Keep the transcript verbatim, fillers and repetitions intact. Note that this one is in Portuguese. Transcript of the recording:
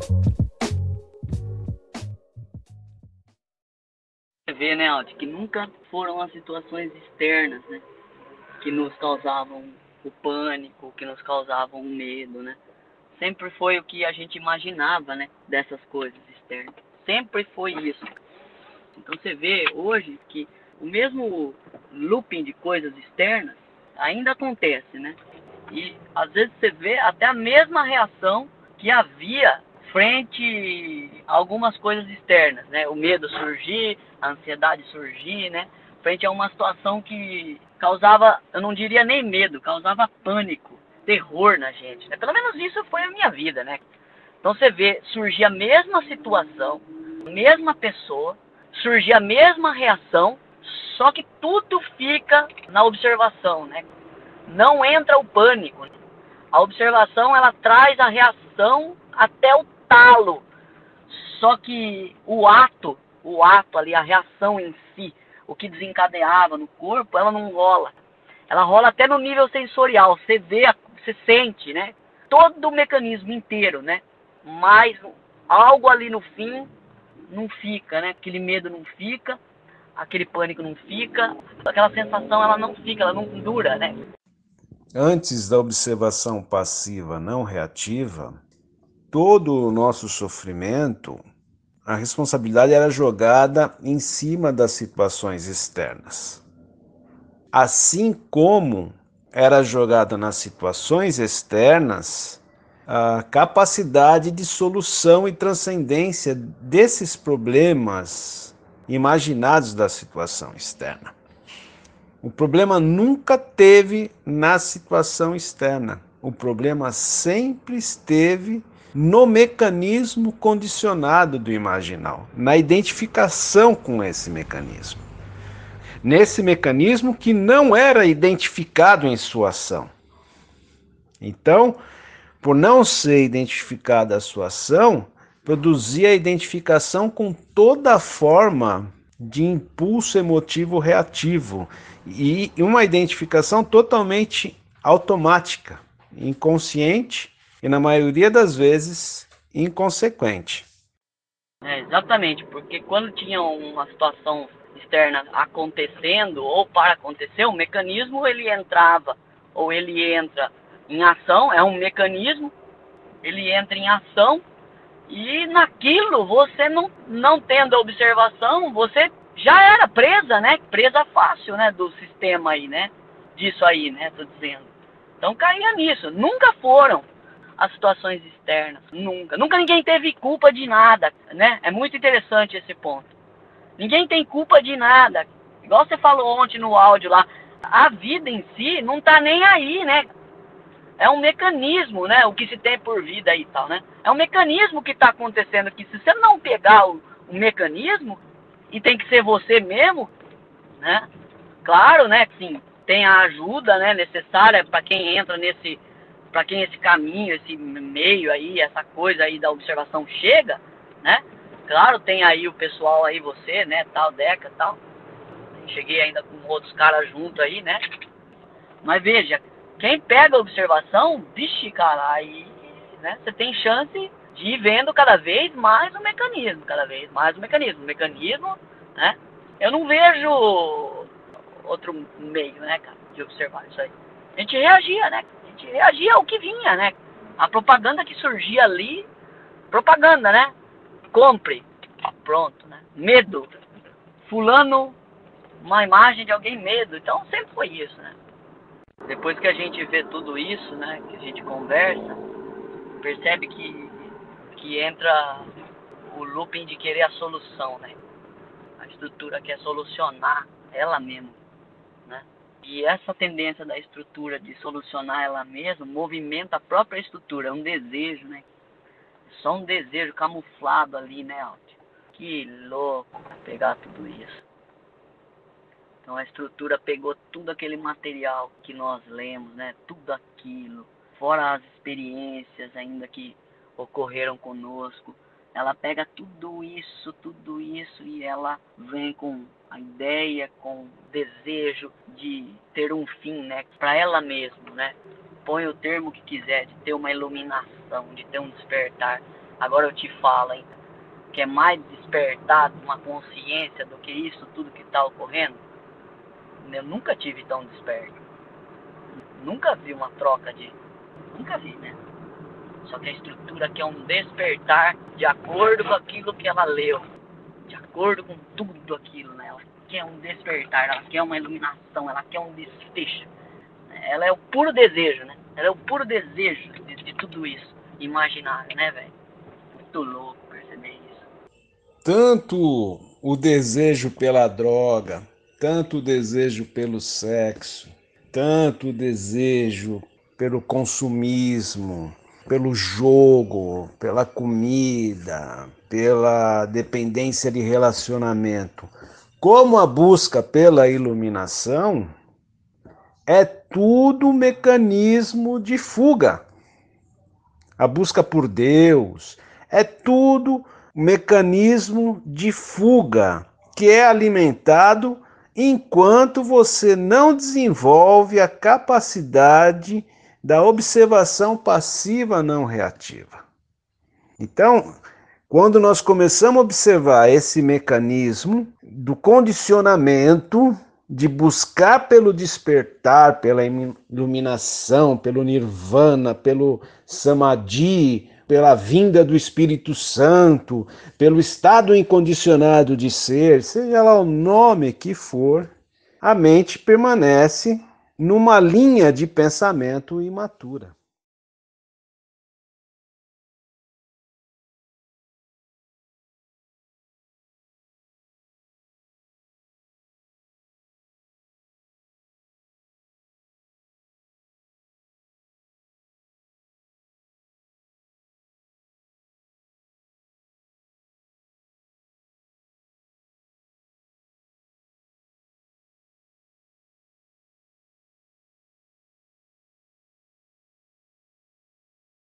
Você vê, né, Aldi, que nunca foram as situações externas, né, que nos causavam o pânico, que nos causavam o medo, né? Sempre foi o que a gente imaginava, né, dessas coisas externas. Sempre foi isso. Então você vê hoje que o mesmo looping de coisas externas ainda acontece, né? E às vezes você vê até a mesma reação que havia frente a algumas coisas externas, né? O medo surgir, a ansiedade surgir, né? Frente a uma situação que causava, eu não diria nem medo, causava pânico, terror na gente, né? Pelo menos isso foi a minha vida, né? Então você vê, surgir a mesma situação, a mesma pessoa, surgir a mesma reação, só que tudo fica na observação, né? Não entra o pânico. A observação, ela traz a reação até o talo. Só que o ato, o ato ali, a reação em si, o que desencadeava no corpo, ela não rola. Ela rola até no nível sensorial. Você vê, você sente, né? Todo o mecanismo inteiro, né? Mas algo ali no fim não fica, né? Aquele medo não fica, aquele pânico não fica, aquela sensação ela não fica, ela não dura, né? Antes da observação passiva não reativa, todo o nosso sofrimento, a responsabilidade era jogada em cima das situações externas. Assim como era jogada nas situações externas a capacidade de solução e transcendência desses problemas imaginados da situação externa. O problema nunca teve na situação externa. O problema sempre esteve no mecanismo condicionado do imaginal, na identificação com esse mecanismo. Nesse mecanismo que não era identificado em sua ação. Então, por não ser identificada a sua ação, produzia a identificação com toda forma de impulso emotivo reativo e uma identificação totalmente automática, inconsciente e, na maioria das vezes, inconsequente. É, exatamente, porque quando tinha uma situação externa acontecendo ou para acontecer, o mecanismo ele entrava ou ele entra em ação, é um mecanismo, ele entra em ação e naquilo você não, não tendo a observação, você já era presa, né? Presa fácil, né? Do sistema aí, né? Disso aí, né? Tô dizendo. Então caía nisso. Nunca foram as situações externas. Nunca. Nunca ninguém teve culpa de nada, né? É muito interessante esse ponto. Ninguém tem culpa de nada. Igual você falou ontem no áudio lá. A vida em si não tá nem aí, né? É um mecanismo, né? O que se tem por vida aí e tal, né? É um mecanismo que está acontecendo que se você não pegar o, o mecanismo, e tem que ser você mesmo, né? Claro, né? Sim, tem a ajuda, né, necessária para quem entra nesse, para quem esse caminho, esse meio aí, essa coisa aí da observação chega, né? Claro, tem aí o pessoal aí, você, né, tal, Deca, tal. Cheguei ainda com outros caras junto aí, né? Mas veja, quem pega a observação, vixe, cara, aí, né, você tem chance de ir vendo cada vez mais o mecanismo, cada vez mais o mecanismo. O mecanismo, né? Eu não vejo outro meio, né, cara, de observar isso aí. A gente reagia, né? A gente reagia ao que vinha, né? A propaganda que surgia ali, propaganda, né? Compre. Pronto, né? Medo. Fulano, uma imagem de alguém, medo. Então sempre foi isso, né? Depois que a gente vê tudo isso, né, que a gente conversa, percebe que, que entra o looping de querer a solução, né? A estrutura quer solucionar ela mesma, né? E essa tendência da estrutura de solucionar ela mesma movimenta a própria estrutura, é um desejo, né? Só um desejo camuflado ali, né, Alti? Que louco pegar tudo isso. Então a estrutura pegou tudo aquele material que nós lemos, né? Tudo aquilo, fora as experiências ainda que ocorreram conosco. Ela pega tudo isso, tudo isso e ela vem com a ideia, com o desejo de ter um fim, né? Para ela mesma, né? Põe o termo que quiser, de ter uma iluminação, de ter um despertar. Agora eu te falo, hein, que é mais despertado uma consciência do que isso tudo que está ocorrendo. Eu nunca tive tão desperto. Nunca vi uma troca de... Nunca vi, né? Só que a estrutura aqui é um despertar de acordo com aquilo que ela leu. De acordo com tudo aquilo, né? Ela quer um despertar, ela quer uma iluminação, ela quer um desfecho. Ela é o puro desejo, né? Ela é o puro desejo de, de tudo isso. Imaginário, né, velho? Muito louco perceber isso. Tanto o desejo pela droga, tanto o desejo pelo sexo, tanto o desejo pelo consumismo, pelo jogo, pela comida, pela dependência de relacionamento, como a busca pela iluminação, é tudo mecanismo de fuga. A busca por Deus é tudo mecanismo de fuga que é alimentado enquanto você não desenvolve a capacidade da observação passiva não reativa. Então, quando nós começamos a observar esse mecanismo do condicionamento, de buscar pelo despertar, pela iluminação, pelo nirvana, pelo samadhi, pela vinda do Espírito Santo, pelo estado incondicionado de ser, seja lá o nome que for, a mente permanece numa linha de pensamento imatura.